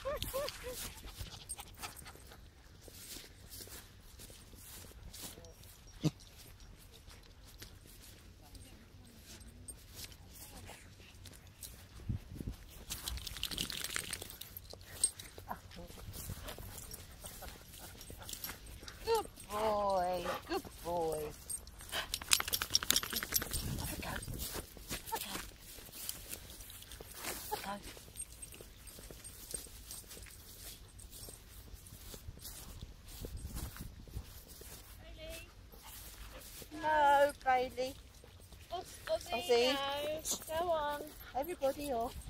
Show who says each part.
Speaker 1: Good boy, good boy. Have a go. Okay. Okay. No, Bailey.
Speaker 2: Ozzy, no. Go on.
Speaker 1: Everybody off.